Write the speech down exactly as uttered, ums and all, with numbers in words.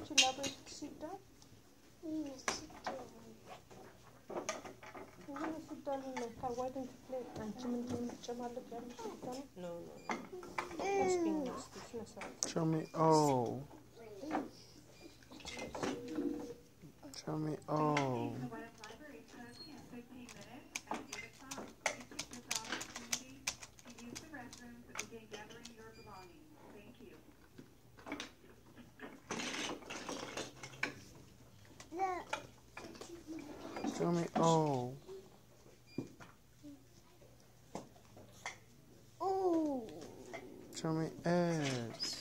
you elaborate to sit down? Yes, sit down. You're going to sit down in my car. Why don't you play? And Jim and Jim, Jim, look at me. Sit down. No, no, no. That's being nasty. Show me, oh. Show me, oh. Show me, oh. Oh. Show me, S.